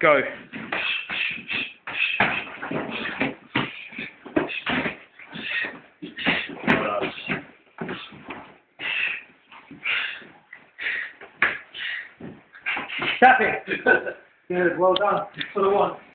Go. Tap it. Good, well done. For the one.